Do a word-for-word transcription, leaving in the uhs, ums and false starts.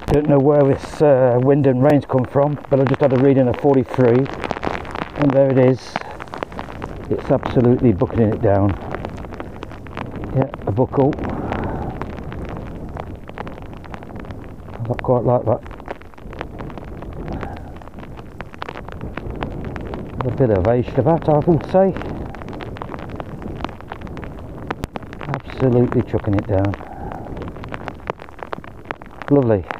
Don't know where this uh, wind and rain's come from, but I just had a reading of forty-three, and there it is. It's absolutely bucketing it down. Yeah, a buckle. I don't quite like that. A bit of age to that, I would say. Absolutely chucking it down. Lovely.